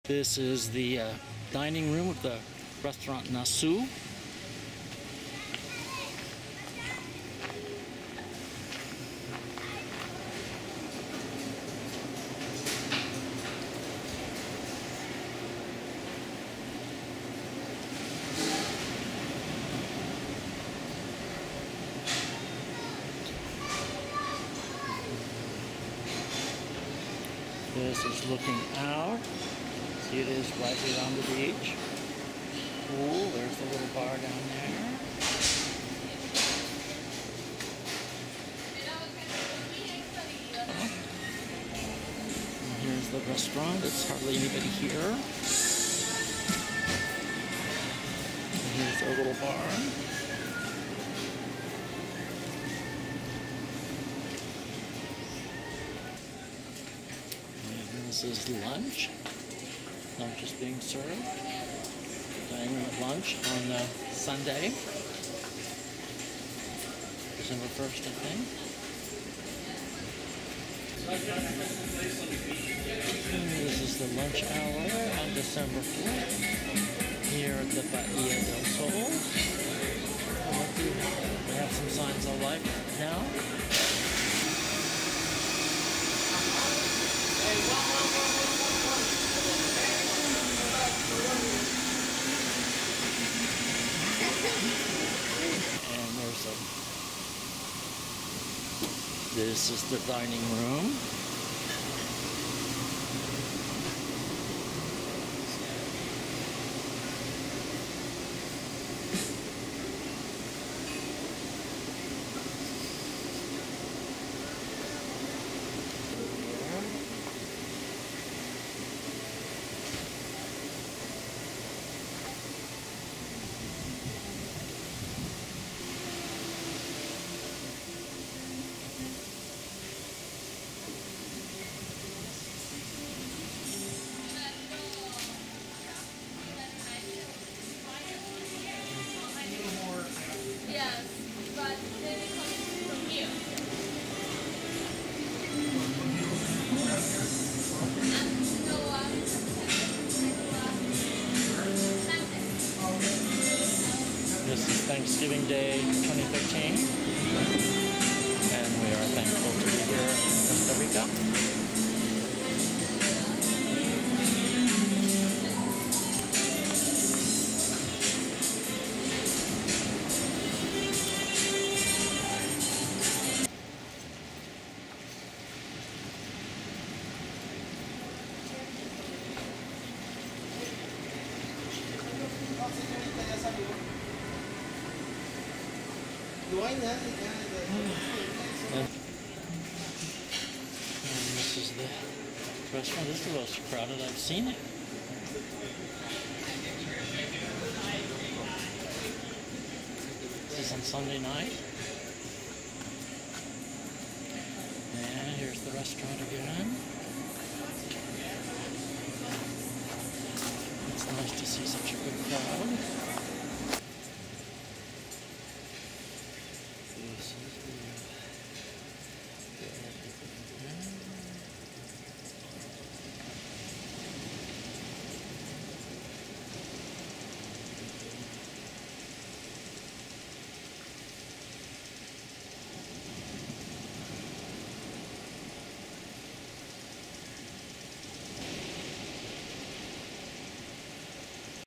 This is the dining room of the restaurant NASU. This is looking out. See, it is right here on the beach. Cool, there's the little bar down there. And here's the restaurant. There's hardly anybody here. And here's our little bar. This is lunch. Lunch is being served. Dining room at lunch on Sunday, December 1st, I think. And this is the lunch hour on December 4th here at the Bahía del Sol. We have some signs I like now. And this is the dining room. This is Thanksgiving Day 2013, and we are thankful to be here in Costa Rica. And this is the restaurant. This is the most crowded I've seen it. This is on Sunday night. And here's the restaurant again. It's nice to see such a good crowd.